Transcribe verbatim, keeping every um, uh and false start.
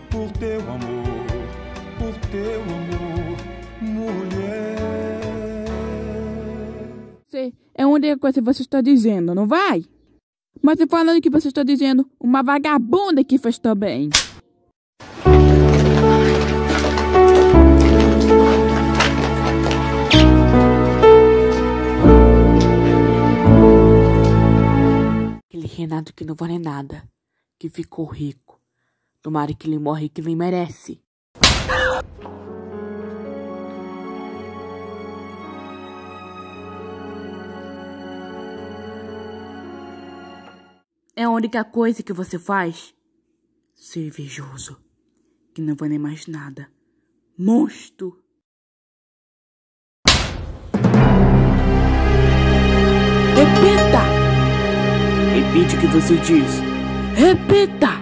por teu amor, por teu amor, mulher. Você é a única coisa que você está dizendo, não vai? Mas eu falando que você está dizendo uma vagabunda que fez também. Aquele Renato que não vale nada, que ficou rico. Tomara que ele morre que ele merece. É a única coisa que você faz? Ser invejoso, que não vale mais nada. Monstro! Repita! Repite o que você diz. Repita!